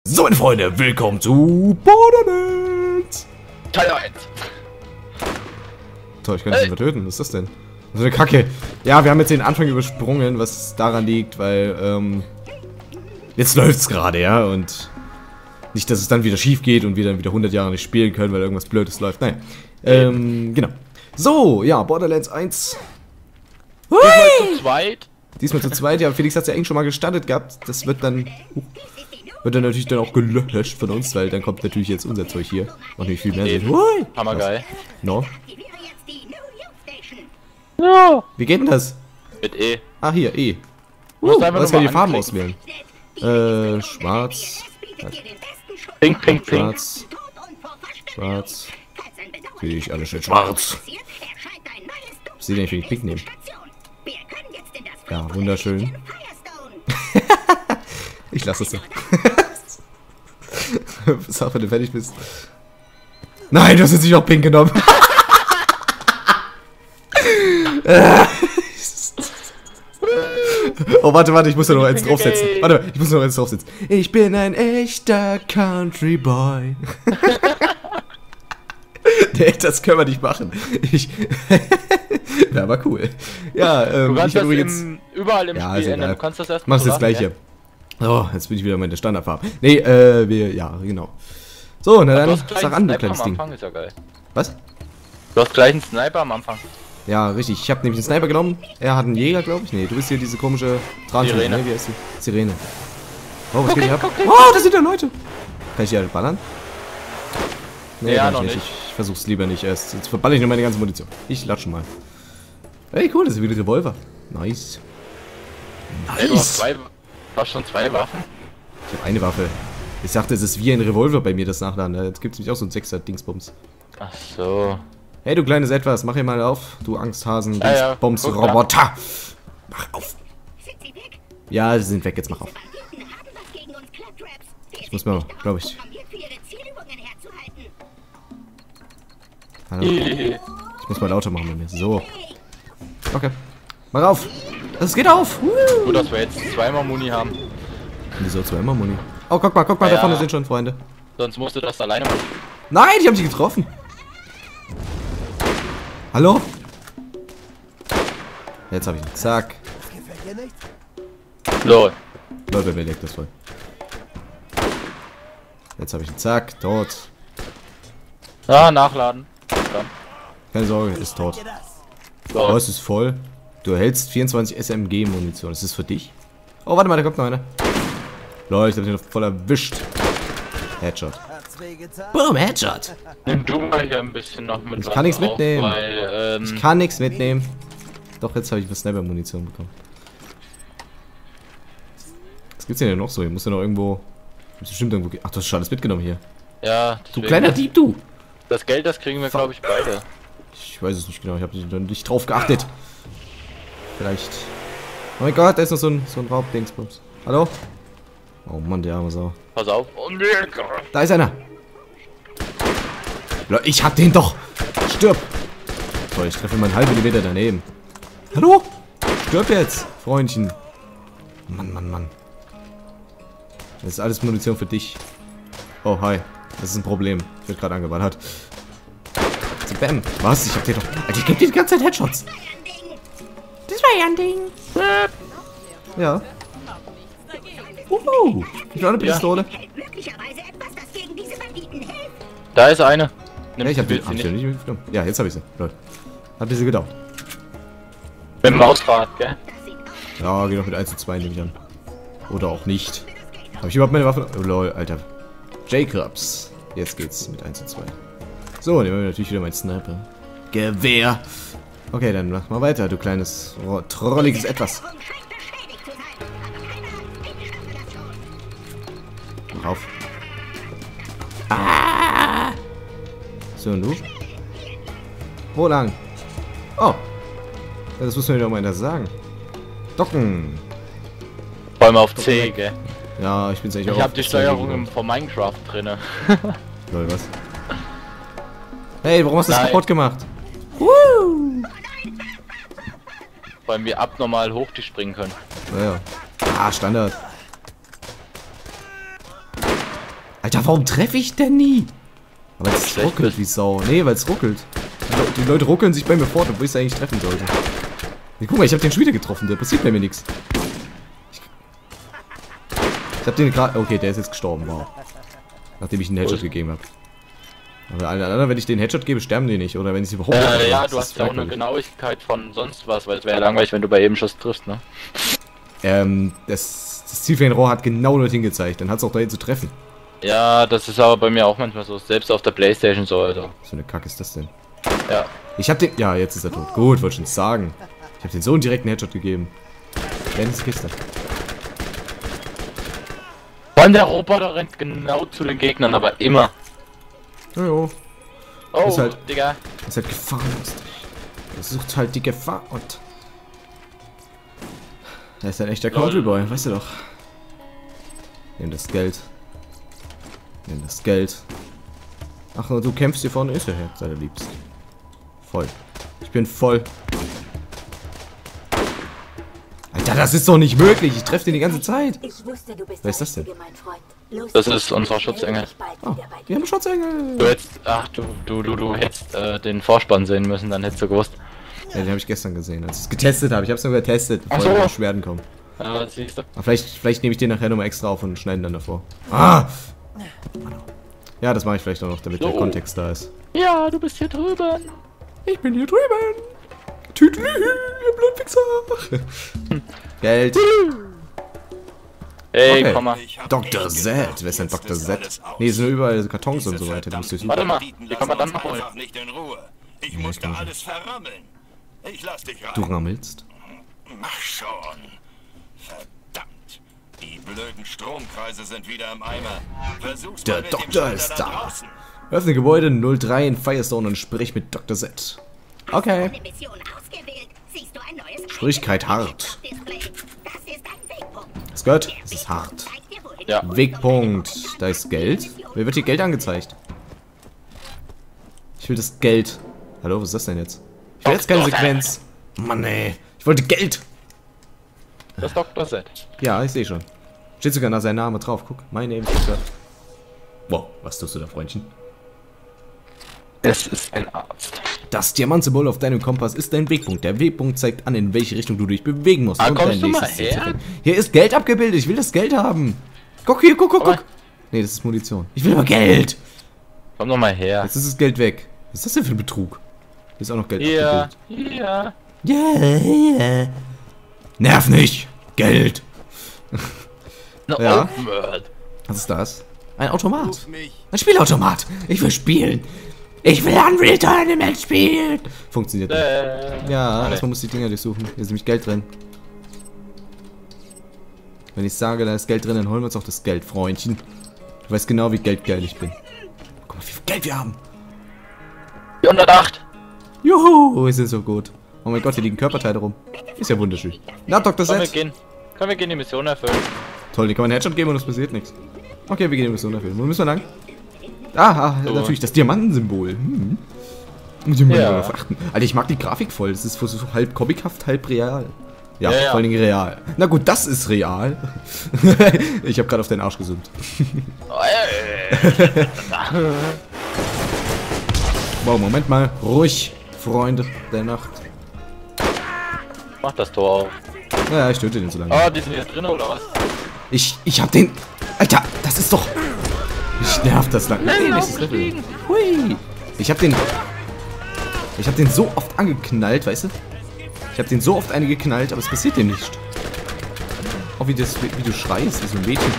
So, meine Freunde, willkommen zu Borderlands! Teil 1. Toll, ich kann dich nicht mehr töten. Was ist das denn? So eine Kacke. Ja, wir haben jetzt den Anfang übersprungen, was daran liegt, weil, jetzt läuft's gerade, ja, und nicht, dass es dann wieder schief geht und wir dann wieder 100 Jahre nicht spielen können, weil irgendwas Blödes läuft. Naja, genau. So, ja, Borderlands 1. Diesmal zu zweit. Diesmal zu zweit, ja, Felix hat's ja eigentlich schon mal gestartet gehabt. Das wird dann natürlich dann auch gelöscht von uns, weil dann kommt natürlich jetzt unser Zeug hier. Und nicht viel mehr sehen. Hammergeil. No. Ja. Wie geht denn das? Mit E. Ah, hier, E. Was kann ich die Farben auswählen? Schwarz. Pink, pink, pink. Schwarz. Schwarz. Sehe ich alle schön schwarz. Sie den ich pink nehmen. Ja, wunderschön. Ich lasse es so. Sag, wenn du fertig bist. Nein, du hast jetzt nicht auch pink genommen. Oh, warte, ich muss da noch eins draufsetzen. Warte, ich muss noch eins draufsetzen. Ich bin ein echter Country Boy. Nee, das können wir nicht machen. Ja, aber cool. Ja, du kannst ich das übrigens überall im ja, Spiel ändern. Du kannst das erst mach's so jetzt lassen, gleich hier. Oh, jetzt bin ich wieder mal in der Standardfarbe. Nee, ja, genau. So, na dann, sag an, du kleines Ding. Am Anfang ist ja geil. Was? Du hast gleich einen Sniper am Anfang. Ja, richtig. Ich habe nämlich einen Sniper genommen. Er hat einen Jäger, glaube ich. Nee, du bist hier diese komische Sirene. Ne? Wie heißt die? Sirene. Oh, was geht hier ab? Oh, da sind ja Leute. Kann ich die alle ballern? Nee, ja, kann noch ich nicht. Ich versuch's lieber nicht erst. Jetzt verballe ich nur meine ganze Munition. Ich latsche mal. Hey, cool, das ist wieder ein Revolver. Nice. Hey, du hast schon zwei Waffen? Ich habe eine Waffe. Ich sagte, es ist wie ein Revolver bei mir, das Nachladen. Jetzt gibt es nämlich auch so ein 6er Dingsbums. Ach so. Hey, du kleines Etwas, mach hier mal auf. Du Angsthasen, Ja, Dingsbums-Roboter. Mach auf. Ja, sie sind weg, jetzt mach auf. Ich muss mal, glaube ich. Hallo. Ich muss mal lauter machen bei mir. So. Okay. Mach auf. Es geht auf. Gut, dass wir jetzt zweimal Muni haben. Wieso zweimal Muni? Oh, guck mal, da vorne sind schon Freunde. Sonst musst du das alleine machen. Nein, ich habe dich getroffen. Hallo? Jetzt habe ich ihn. Zack. Lol. Leute, wer legt das voll? Jetzt habe ich ihn. Zack. Tot. Ja, nachladen. Dann. Keine Sorge, ist tot. Lol. Oh, es ist voll. Du erhältst 24 SMG-Munition. Ist das für dich? Oh, warte mal, da kommt noch einer. Leute, ich hab den noch voll erwischt. Headshot. Boom, Headshot. Nimm du mal hier ein bisschen noch mit. Ich kann nichts mitnehmen. Weil, Ich kann nichts mitnehmen. Doch, jetzt habe ich was Sniper-Munition bekommen. Was gibt's denn noch so? Hier muss ja noch irgendwo. Bestimmt irgendwo. Ach, du hast schon alles mitgenommen hier. Ja, Du deswegen, kleiner Dieb, du! das Geld, das kriegen wir, glaube ich, beide. Ich weiß es nicht genau, ich habe nicht drauf geachtet. Vielleicht. Oh mein Gott, da ist noch so ein Raubdingsbums. Hallo? Oh Mann, der arme Sau. Pass auf. Oh, nee. Da ist einer! Ich hab den doch! Stirb! Toll, ich treffe immer einen halben Millimeter daneben. Hallo? Stirb jetzt, Freundchen. Mann. Das ist alles Munition für dich. Oh, hi. Das ist ein Problem. Ich werde gerade angeballert. Bam. Was? Ich hab dir doch... Alter, ich geb dir die ganze Zeit Headshots. Das war ja ein Ding. Ja. Ich will eine Pistole. Da ist eine. Ja, ich hab die nicht mitgenommen. Ja, jetzt hab ich sie. Leute. Hat ein bisschen gedauert. Mit dem Mausrad, gell? Ja, geh doch mit 1 zu 2, nehme ich an. Oder auch nicht. Habe ich überhaupt meine Waffe? Oh lol, Alter. Jacobs. Jetzt geht's mit 1 zu 2. So, nehmen wir natürlich wieder mein Sniper. Gewehr. Okay, dann mach mal weiter, du kleines, trolliges Etwas. Mach auf. Ah! So, und du? Wo lang? Oh. Ja, das muss mir doch mal einer sagen. Docken. Vor allem auf C, gell? Ja, ich bin's eigentlich auch. Ich hab die Steuerung von Minecraft drinne. Lol, was? Hey, warum hast du das kaputt gemacht? Weil wir abnormal hoch die springen können. Naja. Ah, Standard. Alter, warum treffe ich denn nie? Aber es ruckelt wie Sau. Nee, weil es ruckelt. Die Leute ruckeln sich bei mir fort, obwohl ich es eigentlich treffen sollte. Nee, guck mal, ich habe den schon wieder getroffen. Da passiert bei mir nichts. Ich hab den gerade... Okay, der ist jetzt gestorben. Wow. Nachdem ich einen Headshot gegeben habe. Aber alle anderen, wenn ich den Headshot gebe, sterben die nicht. Oder wenn ich sie überhaupt nicht ja, du hast ja auch eine Genauigkeit von sonst was, weil es wäre ja langweilig, wenn du bei jedem Schuss triffst, ne? Das Zielfernrohr hat genau dorthin gezeigt. Dann hat es auch dahin zu treffen. Ja, das ist aber bei mir auch manchmal so. Selbst auf der Playstation so, Alter. Was für eine Kacke ist das denn? Ja. Ich hab den... Ja, jetzt ist er tot. Gut, wollte schon sagen. Ich hab den so einen direkten Headshot gegeben. Kleines Kiste. Vor allem der Roboter rennt genau zu den Gegnern, aber immer. Jojo. Oh, ist halt, Digga. Ist halt gefahrenlustig. Er sucht halt die Gefahr und... Er ist ein echter Countryboy, weißt du doch. Nimm das Geld. Nimm das Geld. Ach, du kämpfst hier vorne, ist er her, sei der Liebst. Voll. Ich bin voll. Alter, das ist doch nicht möglich. Ich treffe den die ganze Zeit. Wer ist das denn? Das ist unser Schutzengel. Oh, wir haben einen Schutzengel. Du hättest, ach du hättest den Vorspann sehen müssen, dann hättest du gewusst. Ja, den habe ich gestern gesehen, als ich es getestet habe. Ich habe es nur getestet, bevor die Beschwerden kommen. Ja, siehst du. Aber vielleicht nehme ich den nachher nochmal extra auf und schneide dann davor. Ah! Ja, das mache ich vielleicht auch noch, damit der Kontext da ist. Ja, du bist hier drüben. Ich bin hier drüben. Tüdelü, ihr Blödwichser. Geld. Ey, Okay. komm mal. Dr. Z. Wer ist denn Dr. Z? Nee, es sind überall Kartons und so weiter. Warte mal, die kann man dann noch holen. Ich muss da alles verrammeln. Ich lass dich rein. Du rammelst? Mach schon. Verdammt. Die blöden Stromkreise sind wieder im Eimer. Versuch's Der mal mit Doktor dem Schalter ist da da. draußen. Öffne Gebäude 03 in Firestone und sprich mit Dr. Z. Okay. Schwierigkeit hart. Das gehört? Es ist hart. Ja. Wegpunkt. Da ist Geld. Mir wird hier Geld angezeigt. Ich will das Geld. Hallo, was ist das denn jetzt? Ich will jetzt keine Sequenz. Mann, ey. Ich wollte Geld. Das Dr. Z. Ja, ich sehe schon. Steht sogar da sein Name drauf. Guck, mein Name ist da. Wow, was tust du da, Freundchen? Es ist ein Arzt. Das Diamantsymbol auf deinem Kompass ist dein Wegpunkt. Der Wegpunkt zeigt an, in welche Richtung du dich bewegen musst. Ah, um kommst dein du mal nächstes Ziel zu her? finden. Hier ist Geld abgebildet. Ich will das Geld haben. Guck hier, guck. Nee, das ist Munition. Ich will aber Geld. Komm doch mal her. Jetzt ist das Geld weg. Was ist das denn für ein Betrug? Hier ist auch noch Geld Hier, abgebildet. hier. Yeah. Nerv nicht. Geld. No, Ja. Open World. Was ist das? Ein Automat. Ein Spielautomat. Ich will spielen. Ich will Unreal Tournament spielen. Funktioniert nicht. Ja, erstmal muss ich die Dinger durchsuchen. Hier ist nämlich Geld drin. Wenn ich sage, da ist Geld drin, dann holen wir uns auch das Geld, Freundchen. Du weißt genau, wie geldgeil ich bin. Guck mal, wie viel Geld wir haben. 408. Juhu, wir sind so gut. Oh mein Gott, hier liegen Körperteile rum. Ist ja wunderschön. Na, Dr. Komm, wir Z. gehen. Komm, wir gehen die Mission erfüllen. Toll, die kann man einen Headshot geben und es passiert nichts. Okay, wir gehen die Mission erfüllen. Wo müssen wir lang? Ah, So. natürlich, das Diamantensymbol. Muss ich mal Ja. darauf achten. Alter, ich mag die Grafik voll. Das ist so halb comichaft, halb real. Ja, Ja, ja. vor allen Dingen real. Na gut, das ist real. Ich habe gerade auf deinen Arsch gesummt. Wow, Moment mal. Ruhig, Freunde der Nacht. Mach das Tor auf. Naja, ich töte den so lange. Oh, die sind jetzt drin oder was? Ich hab den... Alter, das ist doch... Ich nerv das lang. Nee, nächstes Level. Hui. Ich hab den so oft angeknallt, weißt du? Ich hab den so oft eine geknallt, aber es passiert dem nicht. Auch wie du schreist, wie so ein Mädchen.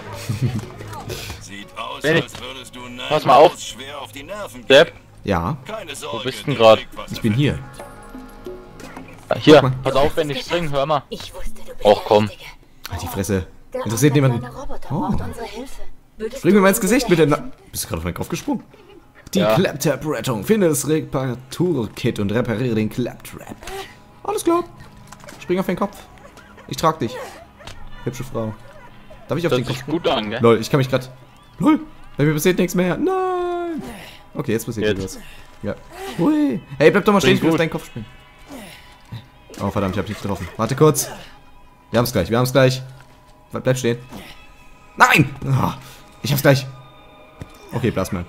Sieht aus, Benny, als würdest du pass mal auf. schwer auf die Nerven gehen. Sepp, Ja, Keine Sorge, wo bist du denn dir gerade? liegt was ich bin hier. Hier, mal. pass auf, wenn ich springe, hör mal. Ich wusste, du bist Och, komm. der Richtige. Halt die Fresse. Der Interessiert arme niemanden. kleine Roboter Oh. braucht unsere Hilfe. Würdest Spring du mir mal ins uns Gesicht mit der... helfen? Bist du gerade auf meinen Kopf gesprungen? Die Ja. Claptrap-Rettung. Finde das Reparaturkit und repariere den Claptrap. Alles klar. Spring auf den Kopf. Ich trag dich. Hübsche Frau. Darf ich auf Das den Kopf sieht springen? gut an, gell? Lol, ich kann mich gerade... Lol, bei mir passiert nichts mehr. Nein. Okay, jetzt passiert wieder was. Jetzt. Ja. Hui. Hey, bleib doch mal stehen, ich will auf gut. deinen Kopf springen. Oh, verdammt, ich hab dich getroffen. Warte kurz. Wir haben's gleich. Bleib stehen. Nein! Oh, ich hab's gleich. Okay, Plasma.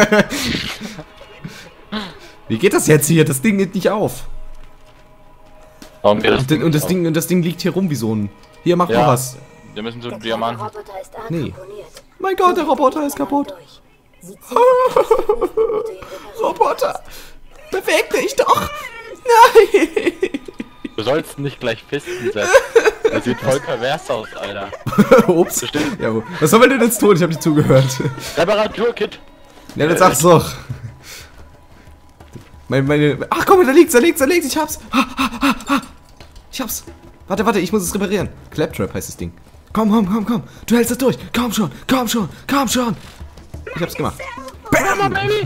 Wie geht das jetzt hier? Das Ding geht nicht auf. Warum geht das Und das Ding liegt hier rum wie so ein... Hier, mach mal was. Wir müssen so Der Diamanten. kleine Roboter ist Nee. ramponiert. Mein Gott, der Roboter ist kaputt. Durch. Sie ziehen auf das Prüfen, den reparieren. Roboter! Beweg dich doch! Nein! Du sollst nicht gleich fisten setzen. Das sieht voll pervers aus, Alter. Ups. Ja, was soll man denn jetzt tun? Ich hab nicht zugehört. Reparaturkit. Ja, dann sag's doch. Ach komm, da liegt's. Ich hab's. Ich hab's. Warte, ich muss es reparieren. Claptrap heißt das Ding. Komm. Du hältst das durch. Komm schon. Ich hab's gemacht. Bam! Baby.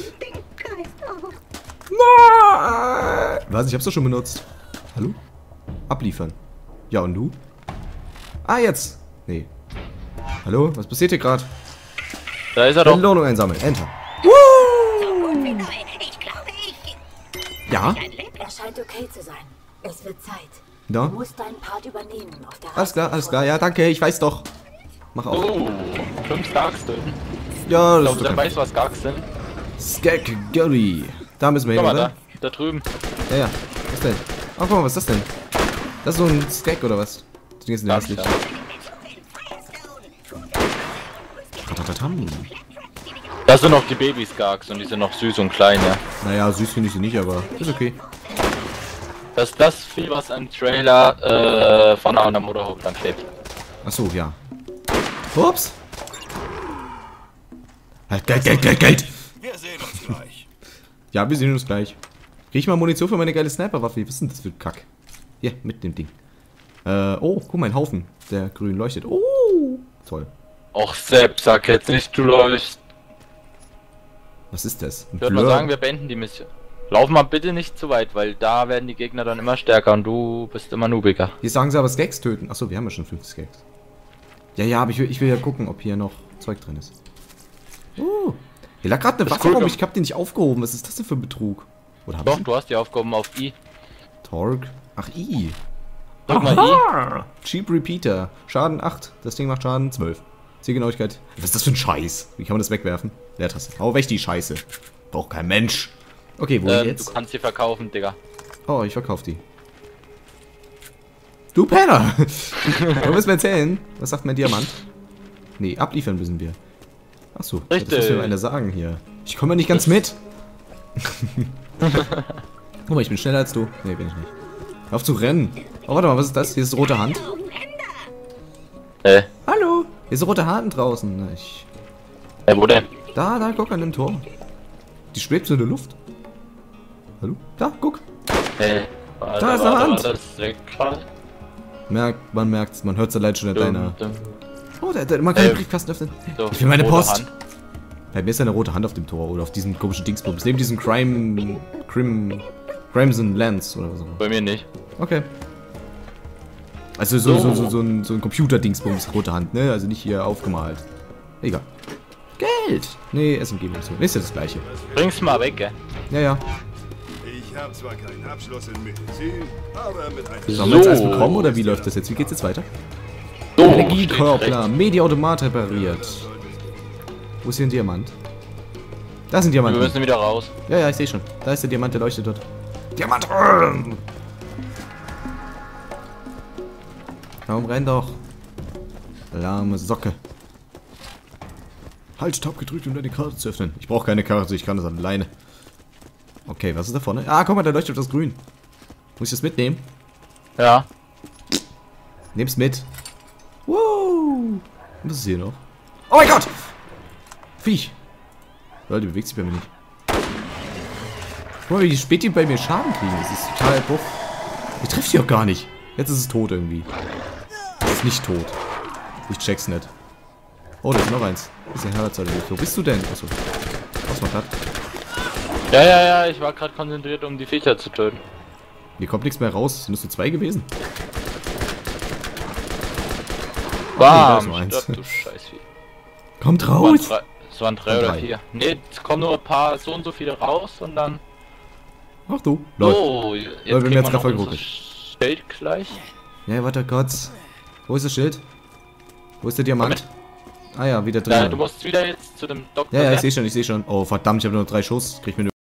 Nein! Was? Ich hab's doch schon benutzt. Hallo? Abliefern. Ja, und du? Ah, jetzt. Nee. Hallo? Was passiert hier gerade? Da ist er doch. Belohnung einsammeln. Enter. Ich glaube, Ja? er scheint okay zu sein. Es wird Zeit. Ja? Du musst deinen Part übernehmen auf der Alles klar. Ja, danke. Ich weiß doch. Mach auf. Oh, 5 Skarks drin. Ja, Ich das glaube, ist der doch weiß, was Skarks sind. Skag Gully. Da müssen wir Guck hin, mal, oder? da drüben. Ja. Was denn? Oh, guck mal, was ist das denn? Das ist so ein Skag oder was? Das Ding ist Da hässlich. Ratatatam. Das sind noch die Baby-Skarks und die sind noch süß und klein, ja. Naja, süß finde ich sie nicht, aber ist okay. Das ist das Vieh, was im Trailer vorne an der Motorhaube dann klebt. Achso, ja. Ups. Geld. Wir sehen uns gleich. Ja, wir sehen uns gleich. Krieg ich mal Munition für meine geile Sniper-Waffe? Was ist denn das für ein Kack? Hier, mit dem Ding. Oh, guck mal, ein Haufen, der grün leuchtet. Oh, toll. Och, Sepp, sag jetzt nicht, du läufst. Was ist das? Ein Ich würde mal Blur? sagen, wir beenden die Mission. Lauf mal bitte nicht zu weit, weil da werden die Gegner dann immer stärker und du bist immer noobiger. Hier sagen sie aber Skags töten. Achso, wir haben ja schon 5 Skags. Ja, aber ich will ja gucken, ob hier noch Zeug drin ist. Oh. Hier lag gerade eine Das ist Waffe cool, rum. du- Ich hab die nicht aufgehoben. Was ist das denn für ein Betrug? Oder hab Doch, ich du hast die Aufgaben auf I. Torque? Ach, I. Drück mal I. Cheap Repeater. Schaden 8. Das Ding macht Schaden 12. Zielgenauigkeit. Was ist das für ein Scheiß? Wie kann man das wegwerfen? Leertaste. Hau weg die Scheiße. Braucht kein Mensch. Okay, wo Du jetzt? kannst sie verkaufen, Digga. Oh, ich verkauf die. Du Penner! Wollen wir es mir erzählen? Was sagt mein Diamant? Nee, abliefern müssen wir. Achso, das Richtig. muss mir einer sagen hier. Ich komme ja nicht ganz mit. Guck mal, ich bin schneller als du. Nee, bin ich nicht. Hör auf zu rennen. Oh, warte mal, was ist das? Hier ist rote Hand. Hallo! Hier ist rote Hand draußen. Na, Wo denn? Da, guck an dem Tor. Die schwebt so in der Luft. Hallo? Da, guck. Da ist eine Hand. Das weg gerade. Man merkt's, man hört's allein schon in deiner... Dum. Oh, man kann den Briefkasten öffnen. So, Ich will meine rote Post. Hand. Bei mir ist eine rote Hand auf dem Tor oder auf diesem komischen Dingsbums. Neben diesem Crimson Lance oder so. Bei mir nicht. Okay. Also so ein Computer-Dingsbums, rote Hand, ne? Also nicht hier aufgemalt. Egal. Geld! Nee, SMG und so. Ist ja das gleiche. Bring's mal weg, gell? Ja. Ich habe zwar keinen Abschluss in Medizin, aber mit einem Sollen wir jetzt alles bekommen oder wie läuft das jetzt? Wie geht's jetzt weiter? So, Energiekoppler, Mediaautomat repariert. Wo ist hier ein Diamant? Da ist ein Wir Diamant. müssen wieder raus. Ja, ich sehe schon. Da ist der Diamant, der leuchtet dort. Diamant! Komm, renn doch. Lahme Socke. Halt, Tab gedrückt, um deine Karte zu öffnen. Ich brauche keine Karte, ich kann das alleine. Okay, was ist da vorne? Ah, guck mal, da leuchtet das grün. Muss ich das mitnehmen? Ja. Nehm's mit. Wow. Was ist hier noch? Oh mein Gott! Viech. Leute, bewegt sich bei mir nicht. Guck mal, wie spät die bei mir Schaden kriegen. Das ist total buff. Ich treffe die auch gar nicht. Jetzt ist es tot irgendwie. Es ist nicht tot. Ich check's nicht. Oh, da ist noch eins. Das ist ein Herz. Wo bist du denn? Achso. Was macht das? Ja, ich war gerade konzentriert, um die Viecher zu töten. Hier kommt nichts mehr raus. Es sind nur so 2 gewesen. da ist noch eins. Stirb, du Scheißvieh. Kommt raus! Es waren 3 oder 4. Ne, es kommen nur ein paar so und so viele raus und dann... Ach du. Läuft. So, jetzt wir kriegen jetzt wir grad noch voll unser geruckelt. Schild gleich. Ja, warte kurz. Wo ist das Schild? Wo ist der Diamant? Ah ja, wieder Ja, drin. du musst wieder jetzt zu dem Doktor. Ja, ich sehe schon. Oh verdammt, ich habe nur 3 Schuss. Krieg mir